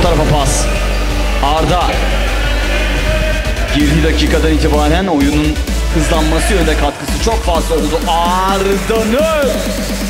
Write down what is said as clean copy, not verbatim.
tarafa pas. Arda. Girdiği dakikadan itibaren oyunun hızlanması yönünde katkısı çok fazla oldu. Arda'nın